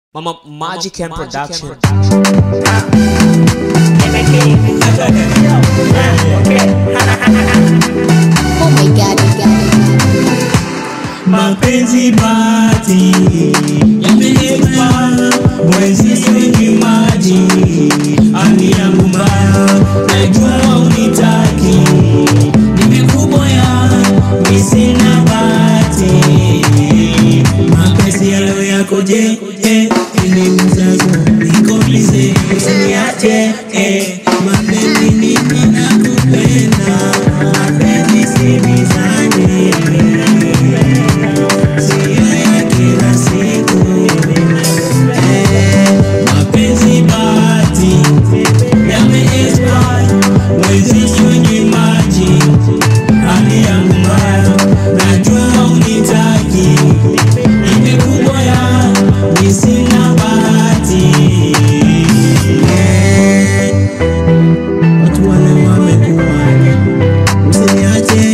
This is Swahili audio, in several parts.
Mama Magic and Production. Oh my God, mapenzi bahati yamenipa mwezi kwenye maji, ani yangu mbaya najua unitaki, nimekuboya sina bahati, mapenzi yalo yako je ili mzazo niko bize usiniache mapenzi mimi nakupenda, mapenzi si mizani mapenzi bahati yame-expire mwezi kwenye maji, hali yangu mbaya najua unitaki, nimekuboya sina bahati, watu wale wamekuwa usiniache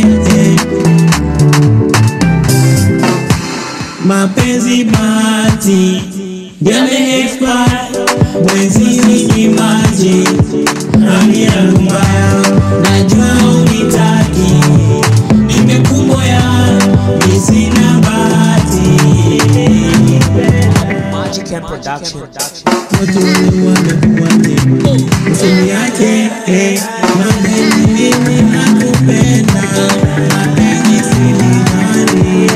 mapenzi bahati yame-expire mwezi kwenye maji, hali yangu mbaya najua unitaki, nimekuboya sina bahati. Magic and Production. Watu wamekuwa usiniache mapenzi mimi nakupenda, mapenzi si mizani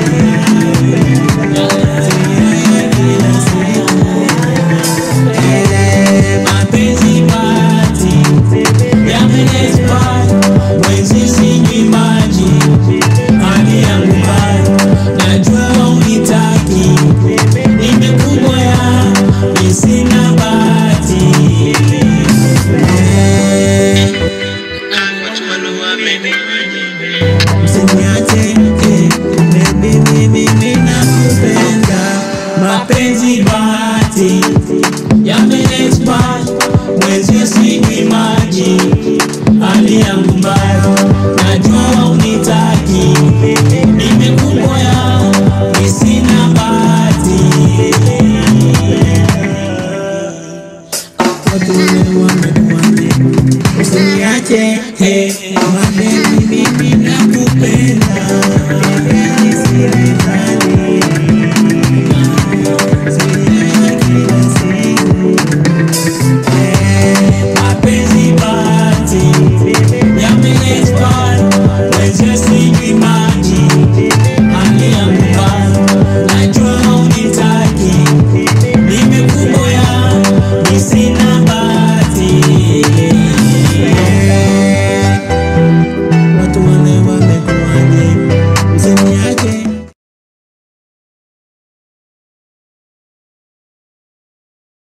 mapenzi bahati yame-expire mwezi kwenye maji, hali yangu mbaya najua unitaki, nimekuboya sina bahati. Watu usiniache baby mimi nakupenda, mapenzi bahati